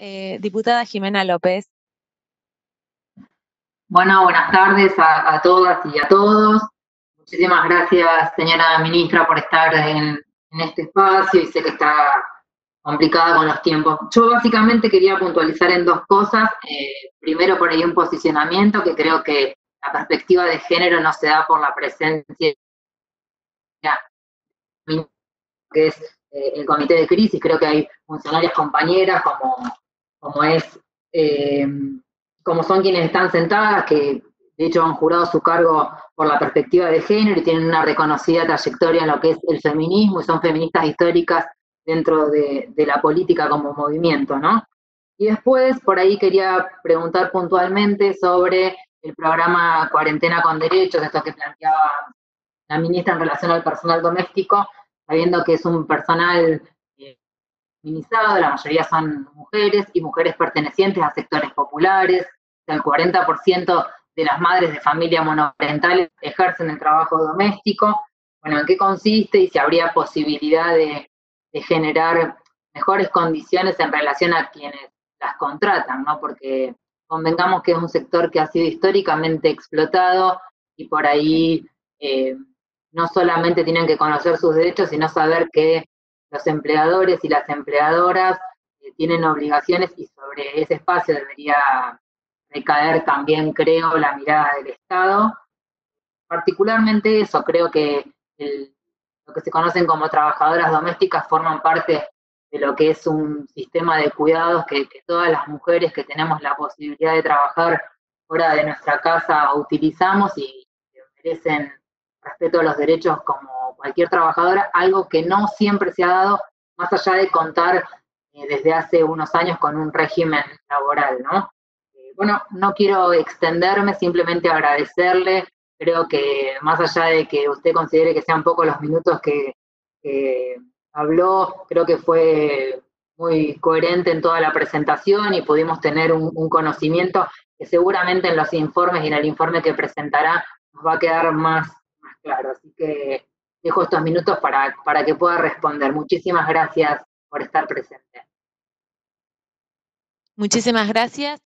Diputada Jimena López. Bueno, buenas tardes a todas y a todos. Muchísimas gracias, señora ministra, por estar en este espacio y sé que está complicada con los tiempos. Yo básicamente quería puntualizar en dos cosas. Primero, por ahí un posicionamiento que creo que la perspectiva de género no se da por la presencia que es el comité de crisis. Creo que hay funcionarias compañeras como es, eh, como son quienes están sentadas, que de hecho han jurado su cargo por la perspectiva de género y tienen una reconocida trayectoria en lo que es el feminismo y son feministas históricas dentro de la política como movimiento, ¿no? Y después, por ahí quería preguntar puntualmente sobre el programa Cuarentena con Derechos, esto que planteaba la ministra en relación al personal doméstico, sabiendo que es un personal feminizado, la mayoría son mujeres y mujeres pertenecientes a sectores populares, el 40% de las madres de familia monoparentales ejercen el trabajo doméstico. Bueno, ¿en qué consiste y si habría posibilidad de generar mejores condiciones en relación a quienes las contratan, ¿no? Porque convengamos que es un sector que ha sido históricamente explotado y por ahí no solamente tienen que conocer sus derechos, sino saber que los empleadores y las empleadoras tienen obligaciones y sobre ese espacio debería recaer también, creo, la mirada del Estado. Particularmente eso, creo que lo que se conocen como trabajadoras domésticas forman parte de lo que es un sistema de cuidados que todas las mujeres que tenemos la posibilidad de trabajar fuera de nuestra casa utilizamos y que merecen respeto a los derechos como cualquier trabajadora, algo que no siempre se ha dado, más allá de contar desde hace unos años con un régimen laboral, ¿no? Bueno, no quiero extenderme, simplemente agradecerle. Creo que más allá de que usted considere que sean pocos los minutos que habló, creo que fue muy coherente en toda la presentación y pudimos tener un conocimiento que seguramente en los informes y en el informe que presentará nos va a quedar más claro. Así que dejo estos minutos para que pueda responder. Muchísimas gracias por estar presente. Muchísimas gracias.